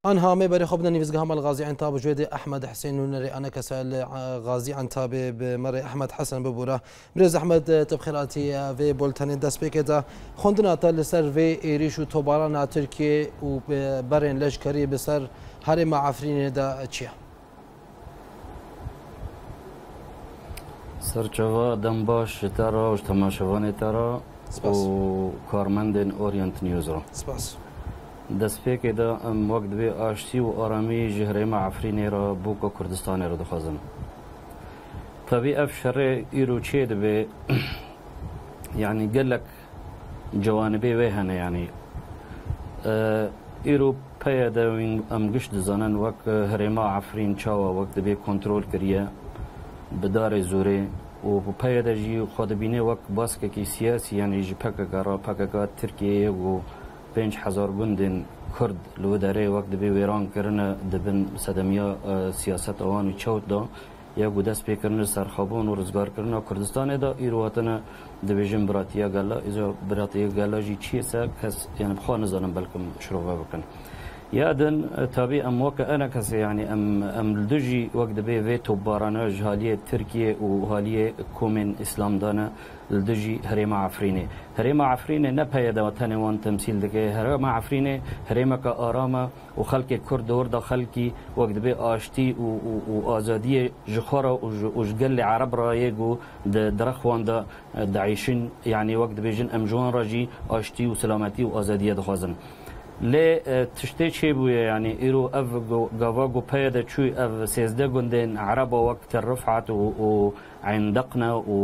آنها مباري خبنا نفسق هم الغازي عن تاب جويد أحمد حسين ونري أنا كسال غازي عن تاب بمري أحمد حسن ببورة برز أحمد تبخيراتي في بولتان داس بكذا خندنا تل سر في إيريشو توبارانا تركيا وبرين لشكري بسر هرم عفرين دا تشيا سرچوا دنباش ترى وتماشواني ترى وكارمندن أورينت نيوز را سپاس دەستپێکێ دا ئەم وەک دەبێ ئاشتی و ئارامی ji herêma Efrînê re bûka Kurdistanê re dixwazin. Tevî ev şerê îro çê dibe yanî gelek cewanibê wê hene yanî. Îro peye de em giş dizanin wek herêma Efrîn çawa wek dibe kontrol kiriye bi darê zorê û peye de jî xwe dibîne wek baskekî siyasî yanî ji PKK Tirkiyeyê û 5000 gundên Kurd li wê derê wek dibê wêran kirine dibin sedemiya siyaset awan û çewt da ya û dest pêkirine serxabûn û rizgarkirina Kurdistanê da îro hatine dibêjin biratiya gela îza biratiya gela jî çi se kes yani bixwe nizanin belkim şirove bikin. Ya din tabi em weke ene kesê yani em li dijî wek dibê vê topbarana ji haliyê Tirkiye û haliyê komên İslamdane li dijî herêma Efrînê. Herêma Efrînê ne peye de tenê wan temsîl dike. Herêma Efrînê herêmeka arama û xelkê Kurd orda xelkî wek dibê aştî û azadiyê ji xwe re û ji gelê Ereb re yê got di direxwan da diîşin yani wek dibêjin em ji wan re jî aştî û selametî û azadiye dixwazin. Lê tiştê çêbûye yani îro ev gava gopeye de çû ev sêzde gundên Ereba wek Tel Rifat û Ayn Deqne û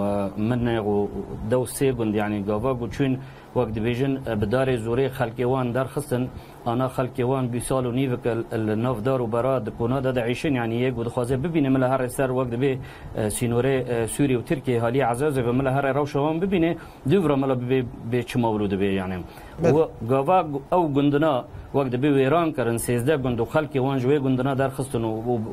Minê û dew sê gund yani gava çûn wek dibêjin bi darê zorê xelkê wan derxistin ana xelkê wan bî sal û nîvek li navdar û bera di kona da diîşin yani yê got dixwaze bibîne mila herê ser wek dibê sînorê Sûriye û Tirkiye halî ezazê ve mila herê rewşa wan bibîne dûvra mila bibê bê çimawlû dibe yani. Gava ew gundina wek dibê wêran kirin sêzde gund û xelkê wan ji wê gundina derxistin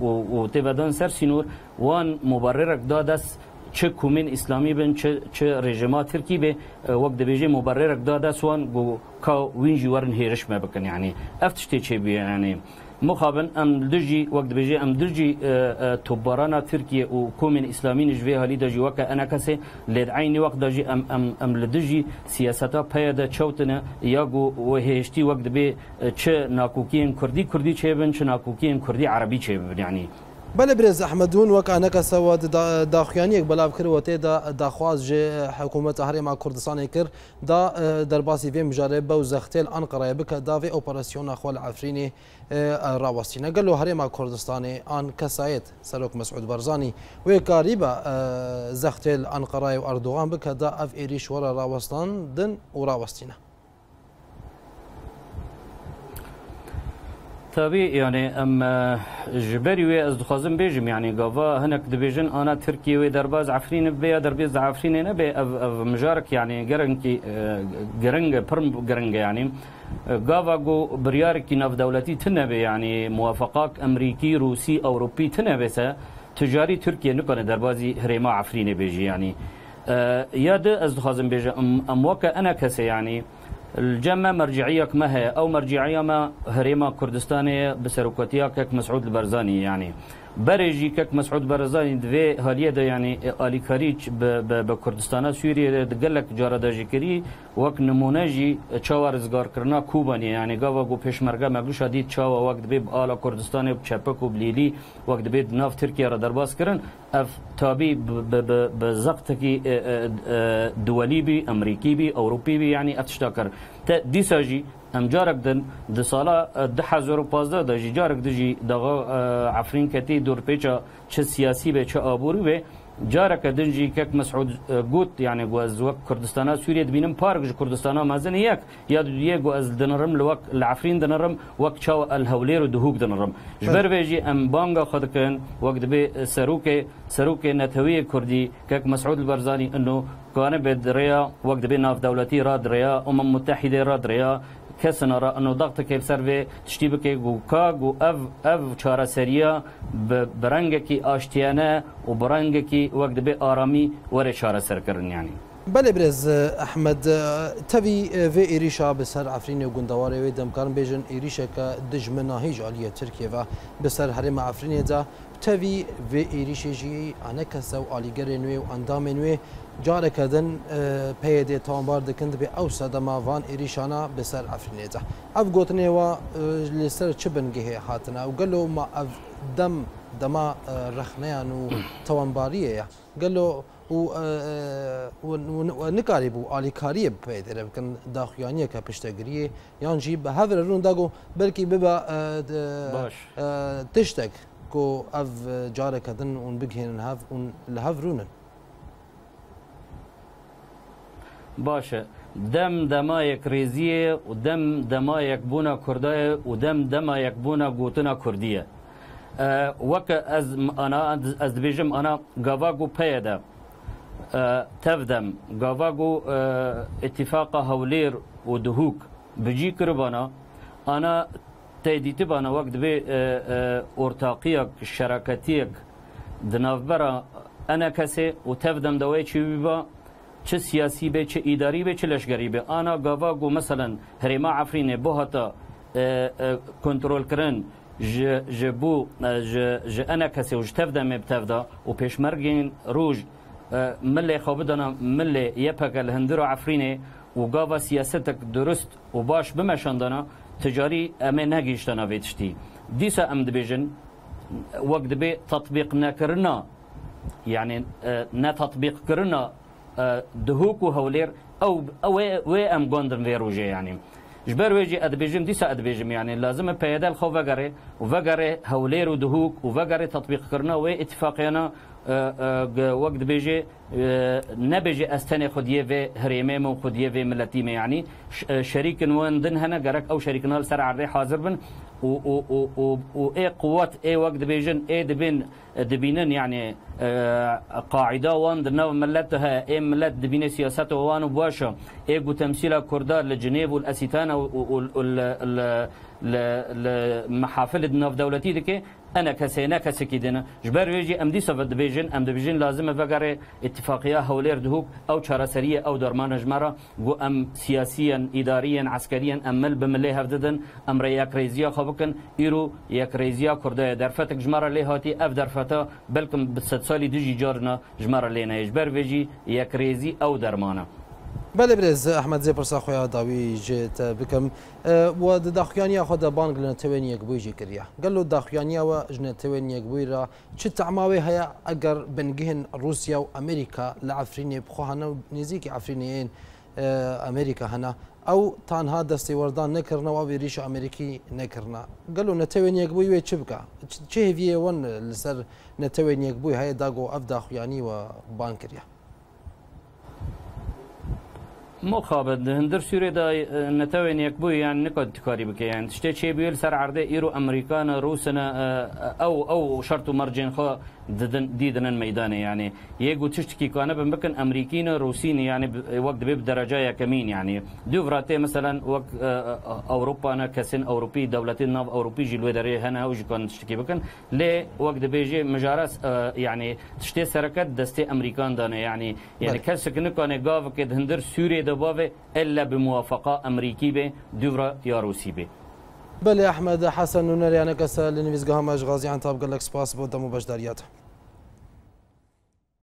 û têvedan ser sînor wan muberrerek da dest çi komên İslamî bin çi rejima Tirkî be wek dibêje muberrerek da dest wan got ka wîn jî werin hêriş me bikin yani ev tiştê çêbûye yani. Muxabin em dijî wek dibêje em dijî topbarana Tirkiye û komên İslamî ji vê halî de jî weke ene kesê lê di eynî weq de jî em li dijî siyaseta peye de çewtine ya got wê hêştî wek dibê çi nakokiyên Kurdî çêbin çi nakokiyên Kurdî Erebî çêbin yani. بله برز احمدون وک آنک سواد داخیانی یک بلاف کرد و تی داخواز جه حکومت هرما کردستان کر دا در باسی وی مجاربه و زختل انقره بک دا وی اپراسیون اخوال عفرینی راوستینه قالو هرما کردستان آن کسایت سروک مسعود برزانی و قریبا زختل انقره و اردوغان بک دا اف ایریش ورا راوستان دن و راوستینه tabii yani em jiberi ve ez dixwazim bêjim yani gava hinek dibêjin ana Tirkiye ve derbaz Efrînê be ya derbêz Efrînê nebe ev mijarek yani gerinkî giring pir giring yani gava go biryarekî navdewletî tune be yani muwafaqak Emerîkî Rûsî Ewropî tune bese ticarî Tirkiye nikane derbazî herêma Efrînê bêjî yani ya de ez dixwazim bêje em weke ene kesê yani الجمع مرجعية ما هي أو مرجعية ما هريما كردستانية بسروكاتيا كك مسعود البرزاني يعني برجي كك مسعود برزاني دوي هالية ده يعني آلي كاريج بكردستان سوريا دقلك جارة داجيكري وك نمونجي تشاور رزقار كرنا كوباني يعني قاوا قو پیشمرگا مگوش هدید تشاوا وقت بيب آلا كردستاني بچپك وبليلي وقت بيب ناف تركيا را درباس کرن اف تابي بزقتكي دولي بي امريكي بي اوروبي بي يعني افتشتاكر ديساجي ام جارك دن د سالا 2015 د جارك دجي دغه عفرين کتي دور پیچا چه سیاسی به چه آبوری به جارك دنجي كك مسعود قوت يعني جواز وك كردستان سوريا دبينم بارك كردستان مازن ياك يا ديجو از دنرم لوك العفرين دنرم وك شاو الهولير ودهوك دنرم جبر بيجي ام بانغا خدكن وك دبي سروك نتويه كردي كك مسعود البرزاني انه كان بدريا وك دبي ناف دولتي راد ريا متحده راد ريا کسان را انو ضغط که بسر و تشتی بکه گو کا گو اف چاره سریا برنگ کی آشتیانه و برنگ کی وقت به آرامی وره چاره سر کردن یعنی بله برز احمد تبي في إيريشا بسر عفرين وجندواري ويدم كان بيجن إيريشا كدجمنا هيج عليا تركيا بسر حرم عفرين دا تبي في إيريشا جي أنا كسو علي جرينوي وأندامينوي جارك دن بيدي تامبار دكند بأوسط ما فان إيريشانا بسر عفرين دا أف قطني و لسر تشبن جه حاتنا وقالوا ما أف دما رخنيان وتوانبارية قالوا ونكاري بو آلی کاری بپیده بکن داخیانیه که پشتگیریه یان جی به هفر رون داگو بلکی ببا تشتگ کو اف جاره کدن اون بگهین هف اون لهف رونن باشه دم دمایک ریزیه و دم دمایک بونا کردایه و دم دمایک بونا گوتنا کردیه وک از بیجم انا گاواگو پیده تفدم قافاقو اتفاق هولير ودهوك بجي كربانا انا تيديت بانا وقت بي ارتاقيك شراكتيك دنافبرا انا كسي وتفدم دوي چي بيبا چه سياسي بي چه اداري بي چه لشگري بي انا قافاقو مثلا هريما عفريني بوهتا كنترول كرن جبو انا كسي وج تفدم بتفدا وبيشمرگين روج ملي خوبدنا ملي يبقى الهندرو عفريني وقاوا سياستك درست وباش بمشاندنا تجاري امين نگيشتنا ويتشتي ديسا ام دبيجن وقت بي تطبيق نكرنا يعني نا تطبيق كرنا دهوك وهولير او وي ام غوندن فيروجي يعني جبر ويجي ادبيجم ديسا ادبيجم يعني لازم بيدال خو وغاري وغاري هولير ودهوك وغاري تطبيق كرنا واتفاقينا وقت بيجي نبيجي استني خديه في هريمه و خديه في ملتي يعني شريك وين ضمن هنا جرك او شريكنا سرع عليه حاضر بن و اي قوات اي وقت بيجن اي دبينن يعني قاعده وان دنا ملتها اي ملت دبين سياسته وان بواشا اي تمثيل كردار لجنيف والاسيتانا المحافل الناف دولتي دكي انا كسينا كسكيدنا جبر ويجي ام دي سفد دبيجن لازم فقره اتفاقيه هولير دهوك او شراسريه او درمان جمره جو ام سياسيا اداريا عسكريا امل بملي هفددن ام ريا كريزيا خبكن ايرو يا كريزيا كرده درفتك جمره لي هاتي اف درفتا بلكم بست سالي دجي جارنا جمره لينا جبر ويجي يا كريزي او درمانه بله برز احمد زي برسا خويا داوي جيت بكم ود داخيانيا خد بانك لنا تويني يكبوي كريا قال له داخيانيا وجن تويني يكبوي را شت عماوي هيا اجر بنجهن روسيا وامريكا لعفريني بخوهنا نزيكي عفرينيين امريكا هنا او تان هذا استوردان نكرنا وبيريش امريكي نكرنا قال له نتويني يكبوي ويتشبكا تشي في ون لسر نتويني يكبوي هيا داغو افداخياني وبانكريا مخابد هندر سوري دا نتوين يكبوي يعني نقد تكاري بك يعني تشتي شي بيل سر عرضه ايرو امريكان روسنا او شرط مرجين خو ديدن الميدان يعني يجو تشتكي كان بمكن امريكين روسين يعني وقت بدرجه كمين يعني دوفراتي مثلا وقت اوروبا انا كسن اوروبي دولتين ناف اوروبي جلو دري هنا وج كان تشتكي بكن ليه وقت بيجي مجارس يعني تشتي سركت دستي امريكان دانه يعني كسكن كان غاف كد هندر سوري دبابه الا بموافقه امريكي به دوفرا يا روسي به بله احمد حسن نونر يعني كسل نویزگاه ماج غازی عن طاب قال لك سپاس بود دمو بجداريات